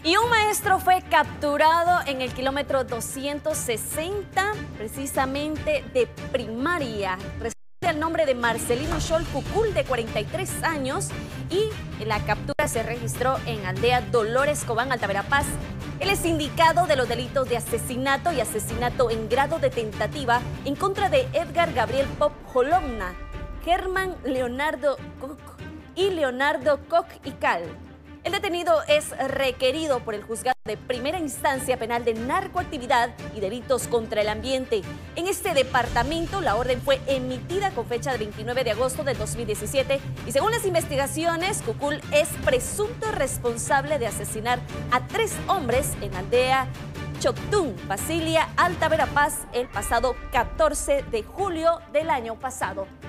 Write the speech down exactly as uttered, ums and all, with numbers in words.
Y un maestro fue capturado en el kilómetro doscientos sesenta, precisamente de primaria. Responde al nombre de Marcelino Scholl Cucul, de cuarenta y tres años, y la captura se registró en aldea Dolores Cobán, Alta Verapaz. Él es indicado de los delitos de asesinato y asesinato en grado de tentativa en contra de Edgar Gabriel Pop Jolomna, Germán Leonardo Koch y Leonardo Koch y Cal. El detenido es requerido por el juzgado de primera instancia penal de narcoactividad y delitos contra el ambiente. En este departamento, la orden fue emitida con fecha del veintinueve de agosto del dos mil diecisiete y según las investigaciones, Cucul es presunto responsable de asesinar a tres hombres en la aldea Choctún, Basilia, Alta Verapaz, el pasado catorce de julio del año pasado.